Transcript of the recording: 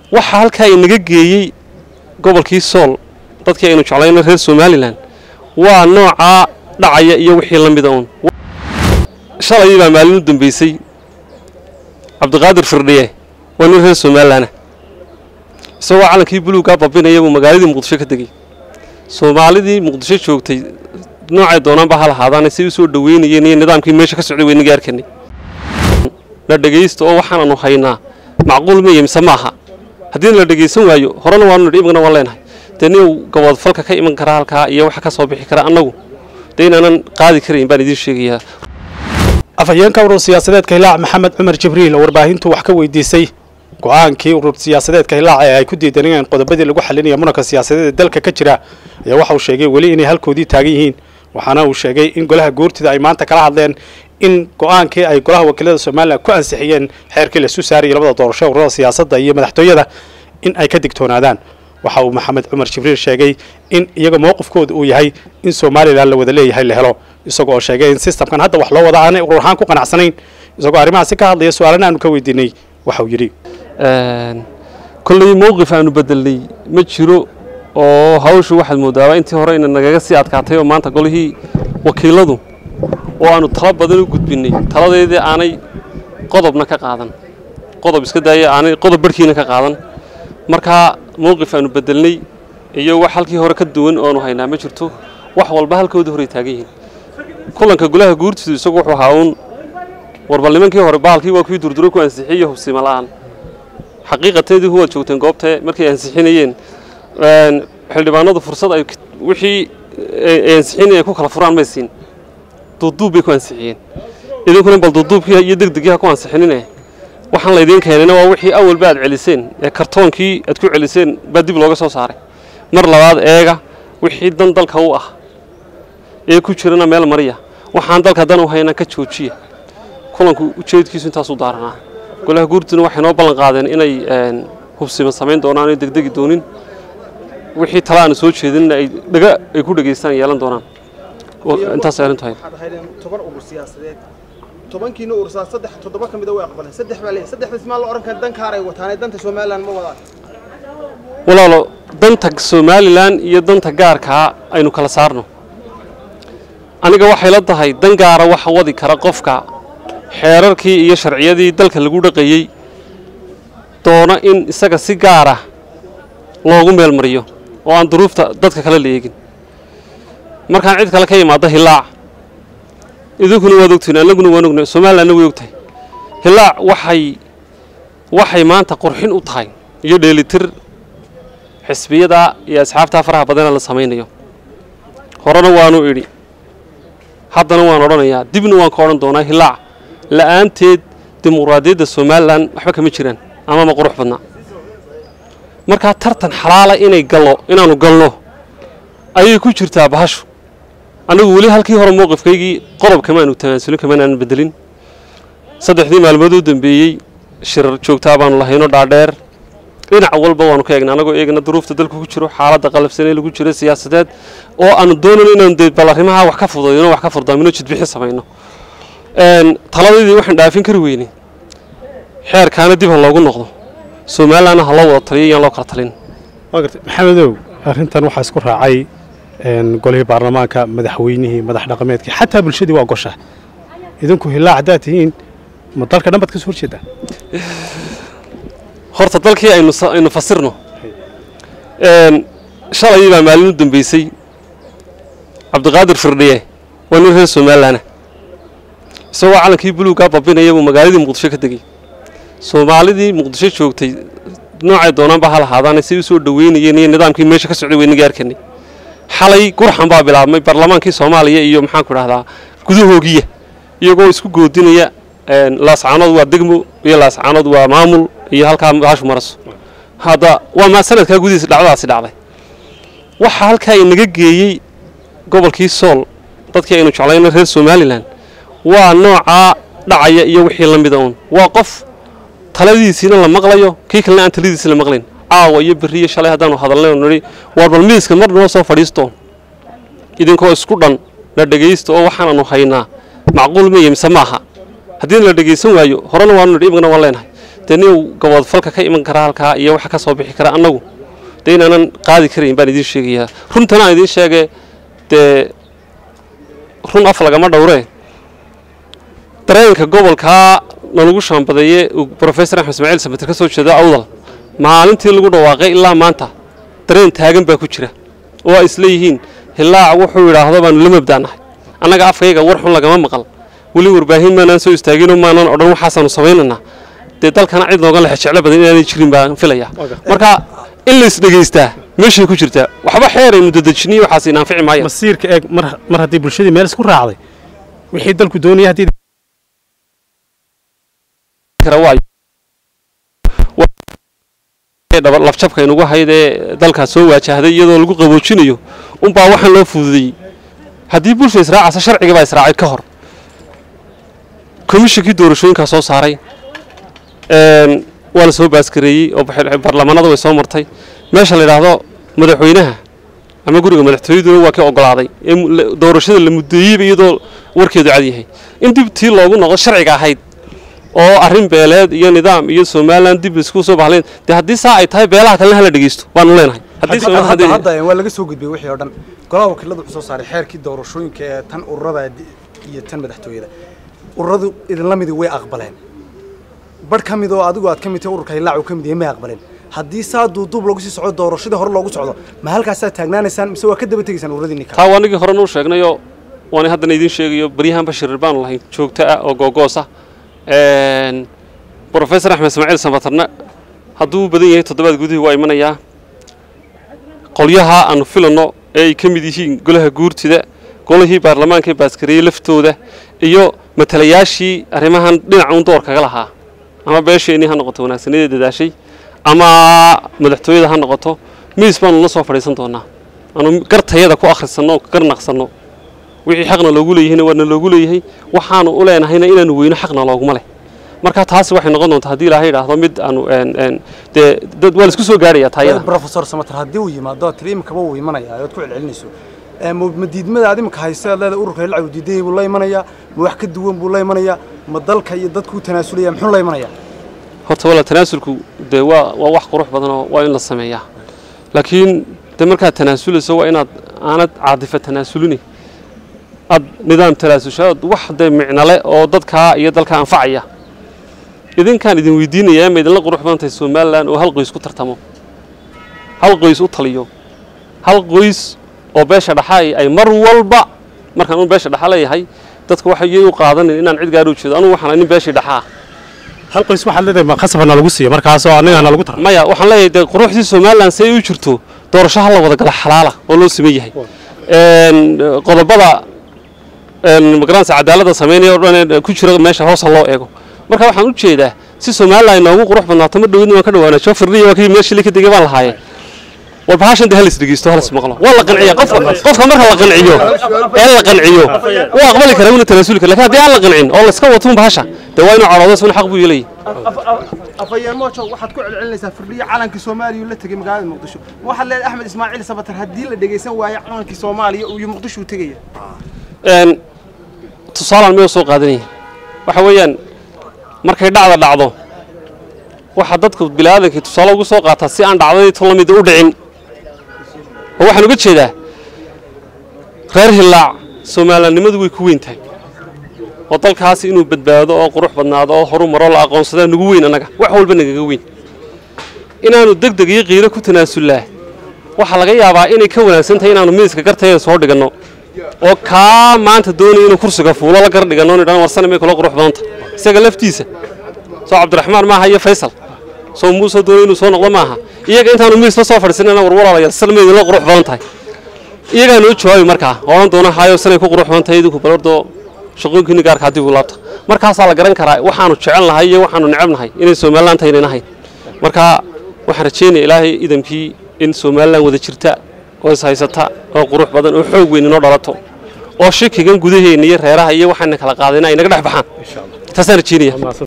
waxa halka ay naga geeyay gobolkii Sool dadkii aynu jeclayna reer Somaliland waa nooca dhacaya iyo wixii la mid ah shalay baa maalin u dambeysay Cabdiqaadir Firdhiye waa nin reer Somaliland soo calankii buluuga babinaya uu magaaladii Muqdisho ka tagay Soomaalidii Muqdisho joogtay noocay doonaan ba hal haadaan si soo dhaweynayeen iyo nidaamkii meesha ka socday weyn gaarkanay la dhageysto oo waxaan aanu haynaa macquul ma yimsa maaha haddii la dhageysan waayo horena waanu dhibigna waa leenahay tani gobol falka ka iman kara halka iyo waxa ka soo bixi kara anagu deynaanan qaadi karin baan idin sheegayaa afayeenka urur siyaasadeedka Hilaac Maxamed Cumar Jibriil oo warbaahintu wax ka weydiisay go'aankii urur siyaasadeedka Hilaac ee ay ku diidanayeen qodobadii lagu xalinayo muranka siyaasadeed dalka ka jira ayaa waxa uu sheegay wali inay halkoodii taagan yihiin waxaana uu sheegay in golaha guurtida ay maanta kala hadleen in go'aankii ay golaha wakiilada Soomaaliya ku ansixiyeen xeerkii la soo saariyay labada doorasho ururada siyaasadda iyo madaxtooyada in ay ka digtoonaadaan waxa uu Maxamed Cumar Jibriil sheegay in iyaga mowqifkooda uu yahay in Soomaaliland la wada leeyahay la helo isagoo sheegay in systemkan hadda wax loo wada aanay urur ahaan ku qanacsanayn isagoo arrimahaasi ka hadlaya su'aalana aanu ka weydiinay waxa uu yiri kulli mowqif aanu bedelay ma jiro oo hawshu waxaad moodaa intii hore in nagaga sii adkaatay oo maanta golihii wakiiladu oo aanu talo badan u gudbinay taladeedii aanay qodobna ka qaadan qodob iska daayay aanay qodob barkiina ka qaadan marka mowqif aanu bedelnay iyo wax halkii hore ka duwan oo aanu haynaa ma jirto wax walba halkooda hore taagan yihiin kulanka golaha guurtidu isagu wuxuu haawun warbalnimankii hore baalkii waa ku durduro ku ansixiyo hubsima la'aan xaqiiqateedii huwa joogteen goobta markay ansixinayeen xildhibaanadu fursad ay wixii ansixinay ku kala furaan maysiin duuduub bay ku ansixiyeen idinkuna bal duuduubkii iyo degdegii ku ansixinay waxaan la idin keenayna waa wixii awal baad celiseen ee kartoonkii aad ku celiseen baa dib looga soo saaray mar labaad eega wixii dan dalka u ah ee ku jirana meel mariya waxaan dalka dan u hayna ka joojiya kulanku ujeedkiisu intaas u daaranaa golaha guurtuna waxay noo ballan qaadeen inay hubsima sameyn doonaan oo degdegi doonin wixii talaana soo jeedin ay ku dhageystaan yeelan doonaan intaas ay tahay toban urur siyaasadeed tobankiina urur siyaasadeed toddoba kamid ah way aqbaleen saddex baa leeyahay saddex ismaal la oran kan dan kaaray wataan danta Soomaaliland ma wadaan walaalo danta Soomaaliland iyo danta gaarka aynu kala saarno aniga waxay la tahay dan gaara waxa wadi kara qofka xeerarkii iyo sharciyadii dalka lagu dhaqayay doona in isaga si gaar ah loogu meel mariyo oo aan duruufta dadka kala leegin markaan cid kale ka yimaado Hilaac idinkuna waad ogtiin anaguna waan ognahay Soomaaliland way ogtahay Hilaac waxay maanta qurxin u tahay iyo dheelitir xisbiyada iyo asxaabta faraha badan la sameeyo horena waanu idhi haddana waan oranayaa dibna waan ka oran doonaa Hilaac la'aanteed dimuqraadiyadda Soomaaliland waxba kama jiraan ama ma qurux badna marka tartan xalaala inaanu galno ayay ku jirtaa bahashu anigu wali halkii hore mowqifkaygii qodob kama aanu tanaasulin kama aan bedelin saddexdii maalmood u dambeeyay shir joogtaa baanu lahayno dhaadheer dhinac walba waanu ka eegnaa anagoo eegna duruufta dalku ku jiro xaaladda qalafsan ee lagu jiro siyaasadeed oo aanu doonayno inaan balarimaha wax ka fududeyno wax ka furdaamino jidbixi sameeyno taladeedii waxaan dhaafin kari weynay xeerkaana dib loogu noqdo Soomaaliland ha loo wada taliyo iyo loo kala talin maxamedow arrintan waxa isku raacay golihii baarlamaanka madaxweynihii madax dhaqameedkii xataa bulshadii waa gosha idinku Hilaac daatihiin ma dalka dhanbad ka soo horjeeda horta dalkii aynu fasirno shalay baa maalin u dambeysay Cabdiqaadir Firdhiye waa nin reer Somaliland soo calankii buluuga babinaya uu magaaladii Muqdisho ka tagay Soomaalidii Muqdisho joogtay noocay doonaan ba hal haadaan si soo dhaweynayeen iyo nidaamkii meesha ka socday weyn gaarkanay xalay qurxan baa bilaabmay baarlamaankii Soomaaliya iyo maxaan ku raahdaa gudahoogiya iyagoo isku goodinaya laascaanood waa degmo iyo laascaanood waa maamul iyo halka baashu maraso hada waa ma sanadka gudihiisa dhacdaasi dhacday waxa halka ay naga geeyay gobolkii Sool dadkii aynu jeclayna reer Somaliland waa nooca dhacaya iyo wixii la mid ah waa qof taladiisina la maqlayo kii kalena aan taladiisa la maqlayn caawa iyo bariye shalay hadaan hadalnay nari warbal miiska mar noo soo fadhiisto idinkoo isku dhan la dhageysto oo waxaan aanu haynaa macquul ma yimsa maaha haddii la dhageysan waayo horena waanu dhibigna waan leenahay deni gobol falka ka iman kara halka iyo waxa ka soo bixi kara anagu deynaanan qaadi karayn baan idin sheegayaa runtana aan idin sheegay de run af lagama dhowree dareenka gobolka lagu shaambadeeyay professor Axmed Ismaaciil Samatar ka soo jeeda awdal maalintii lagu dhawaaqay ilaa maanta dareen taagan baa ku jira oo ay isleeyihiin hilaac wuxuu yiraahdo baan la mabdaanahay anaga afkayga war xun lagama maqal wali warbaahin maanaan soo istaagin oo maanan odhan waxaasanu sameynana de dalkana cid looga leex jecel badan inaan jirin baan filaya marka in la isdhageystaa meeshay ku jirtaa waxba xeeray mudadajiniyo waxaas inaan fici maayo masiirka eeg mar haddii bulshadii meel isku raacday wixii dalku doonaya haddii lafjabka inugu haydee dalkaas soo waajahday iyadoo lagu qaboojinayo unbaa waxaan loo fududeeyey haddii bulsha israacaysa sharciga baa israacay ka hor komishinkii doorashooyinkaa soo saaray waa la soo baaskareeyey oo baarlamaanada way soo martay meesha la yidhaahdo madaxweynaha ama guriga madaxtooyaduna waa ka ogolaaday doorashada la muddeeyeyba iyadoo warkeedu cad yahay in dib tii loogu noqdo sharciga ahayd oo arrin beeleed iyo nidaam iyo Soomaaliland dib isku soo baxleen de haddii saa ay tahay beelaha kale la dhageysto waan leenahay hadda waa laga soo gudbay wixii oo dhan golaha wakiiladu soo saaray xeerkii doorashooyinka ee tan ururada iyo tan madaxtooyada ururadu idin la mid way aqbaleen bar kamid oo adigu aad kamid tahay ururka Hilaac oo kamid yahay ma aqbaleen haddii saa duub lagu sii socdo doorashada hore loogu socdo ma halkaas aad taagnaanaysaan mise waa ka daba tagaysaan ururadii taa waanigi hore noo sheegnayo waan hadda idin sheegayo bariyahan bashir baan lahayn joogta ah oo googoosa professor Axmed Ismaaciil Samatarna hadduu badan yahay 7 gudihii waa imanayaa qolyaha aanu filano ay ka mid yihiin golaha guurtida golihii baarlamaanka ee baaskareeyay laftooda iyo matalayaashii arrimahan dhinac uun door kaga lahaa ama beesheenii ha noqoto wanaagsaneed dadaashay ama madaxtooyada ha noqoto miis baan la soo fadhiisan doonaa aanu gartayada ku akhrisano garnaqsano wixii xaqna loogu leeyahay wadna loogu leeyahay waxaanu u leenahayna inaanu weyno xaqna looguma leh marka taasi waxay noqon doontaa hadii Ilaahay yiraahdo mid aanu dad wal isku soo gaaraya taayada professor Samatar hadii uu yimaado tiriimkaba uu imanaya aad ku celcelinayso madiidmada aad imka haysa leedahay ururka Hilaac diiday buu la imanaya ma wax ka duwan buu la imanaya ma dalka iyo dadku tanaasulaya muxuu la imanaya horta wala tanaasulku de waa wax qurux badan oo waa in la sameeyaa laakiin de marka tanaasulso waa inaad aanad caadifa tanaasulini ad nidaam tanaasulshaad wax de micnale oo dadka iyo dalka anfacaya idin kan idin weydiinaya ma idin la qurux badan tahay Soomaaliland oo hal qoys ku tartamo hal qoys u taliyo hal qoys oo beesha dhaxay ay mar walba markaan uu beesha dhaxal yahay dadku waxay u qaadanayaan inaan cid gaar u jeedo anu waxaan in beesha dhaxaa hal qoys waxa leedahay ma khasabna lagu siiyo markaas oo anaga lagu tar maya waxaan leeyahay quruxdii Soomaaliland say u jirto doorashaha la wada gal xalaala oo loo sameeyay qodobada migrants cadaalada sameeyay oo dhan ku jira meesha hoos loo eego marka waxaan u jeedaa si Soomaaliland noogu qurux badnaato ma dhawidna ka dhawaana soo firdhiyo waa kii meesha la ka digay baan lahaayeen والبحاشن ده هلس دقيستو هلس مقلو والله قنعيه قف مرة لا قنعيو لا قنعيو واقبل كلامنا تناسلك لكن هذه لا قنعين والله اسكو وتون بحاشا دوينو عرضه سن حق بو يلي afayeen moocho waxaad ku celcelinaysaa firdhiyo calanka Soomaaliya uu la tagay magaalada Muqdisho waxa leeyahay Axmed Ismaaciil Samatar hadii la dhageysan waayo calanka Soomaaliya uu Muqdisho u tagay tusaale ma soo qaadanay waxa weeyaan markay dhacdo waxa dadku bilaadanka tusaale ugu soo qaata si aan dhacday tolamid u dhicin waxaan uga jeedaa reer Hilaac Soomaaliyeednimadu way ku weyntahay oo dalkaasi inuu badbaado oo qurux badnaado oo horumaro la aqoonsado nagu weyn anaga wax walba naga weyn inaanu degdeg iyo qiiro ku tanaasulaa waxa laga yaabaa inay ka wanaagsan tahay inaanu miiska gartayda soo dhigano oo ka maanta doonay inuu kursiga fuulo la gar dhigano inaan warsan ma kala qurux badanta isaga laftiisa soo Cabdiraxmaan ma hayo Faysal soo Muuse doonay inuu soo noqdo maaha iyaga intaanu miis la soo fadhiisana war walaalayaal salmeed la qurux badan tahay iyaga noo jooyo markaa oo doona hayo sanay ku qurux badan tahay idinku balordo shaqooyinkii gaarka hadii uu laabto markaas la garan karaa waxaanu jecel nahay iyo waxaanu necebnahay inay Soomaaliland tahay marka waxaan rajeenay Ilaahay idamkii in Soomaaliland wada jirta oo is haysata oo qurux badan oo xoog weyn inoo dhalato oo shakigan gudaheena iyo reeraha iyo waxaan kala qaadinaa inaga dhax baxaan insha Allah taasaan rajeenaya